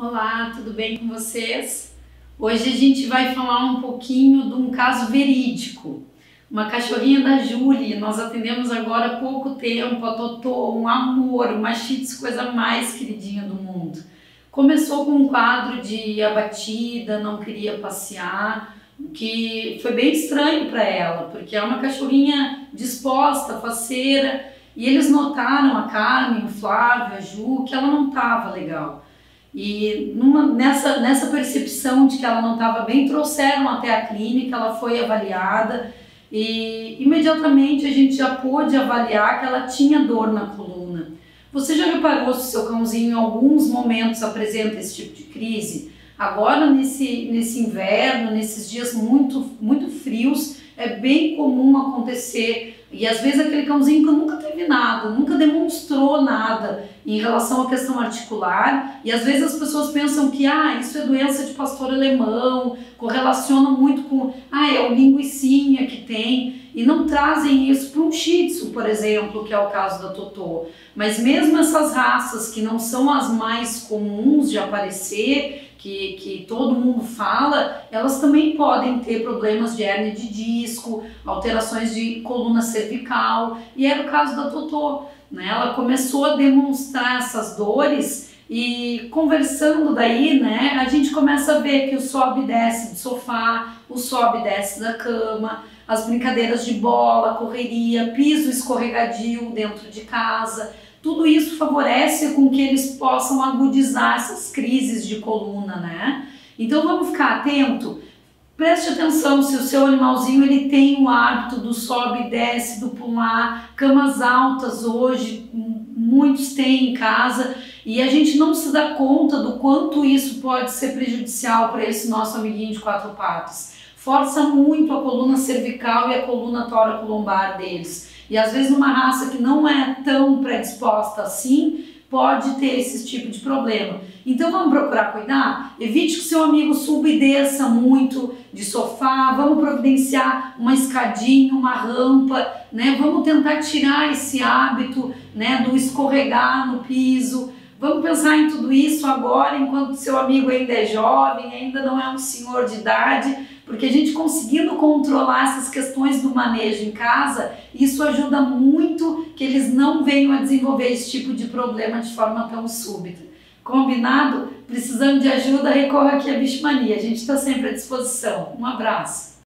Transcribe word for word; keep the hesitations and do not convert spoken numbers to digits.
Olá, tudo bem com vocês? Hoje a gente vai falar um pouquinho de um caso verídico. Uma cachorrinha da Julie, nós atendemos agora há pouco tempo, a Totô, um amor, uma Shih Tzu, coisa mais queridinha do mundo. Começou com um quadro de abatida, não queria passear, que foi bem estranho para ela, porque é uma cachorrinha disposta, faceira, e eles notaram, a Carmen, o Flávio, a Ju, que ela não estava legal. E numa, nessa, nessa percepção de que ela não estava bem, trouxeram até a clínica, ela foi avaliada e imediatamente a gente já pôde avaliar que ela tinha dor na coluna. Você já reparou se o seu cãozinho em alguns momentos apresenta esse tipo de crise? Agora nesse, nesse inverno, nesses dias muito, muito frios, é bem comum acontecer. E às vezes aquele cãozinho que nunca teve nada, nunca demonstrou nada em relação à questão articular, e às vezes as pessoas pensam que ah, isso é doença de pastor alemão, correlaciona muito com ah, é o linguicinha que tem, e não trazem isso para um Shih Tzu, por exemplo, que é o caso da Totô. Mas mesmo essas raças que não são as mais comuns de aparecer, que, que todo mundo fala, elas também podem ter problemas de hérnia de disco, alterações de coluna cervical, e era o caso da Totô, né? Ela começou a demonstrar essas dores e conversando daí, né, a gente começa a ver que o sobe e desce do sofá, o sobe e desce da cama, as brincadeiras de bola, correria, piso escorregadio dentro de casa. Tudo isso favorece com que eles possam agudizar essas crises de coluna, né? Então vamos ficar atento, preste atenção se o seu animalzinho ele tem o hábito do sobe e desce, do pular, camas altas hoje, muitos têm em casa, e a gente não se dá conta do quanto isso pode ser prejudicial para esse nosso amiguinho de quatro patas. Força muito a coluna cervical e a coluna tóraco-lombar deles. E às vezes uma raça que não é tão predisposta assim, pode ter esse tipo de problema. Então vamos procurar cuidar? Evite que seu amigo suba e desça muito de sofá, vamos providenciar uma escadinha, uma rampa, né? Vamos tentar tirar esse hábito, né, do escorregar no piso. Vamos pensar em tudo isso agora, enquanto seu amigo ainda é jovem, ainda não é um senhor de idade, porque a gente conseguindo controlar essas questões do manejo em casa, isso ajuda muito que eles não venham a desenvolver esse tipo de problema de forma tão súbita. Combinado? Precisando de ajuda, recorra aqui à Bichomania, a gente está sempre à disposição. Um abraço!